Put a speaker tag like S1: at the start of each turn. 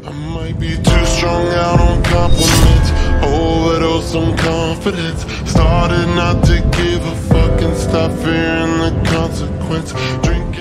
S1: I might be too strung out on compliments, overdose on confidence. Started not to give a fuck and stop fearing the consequence. Drinking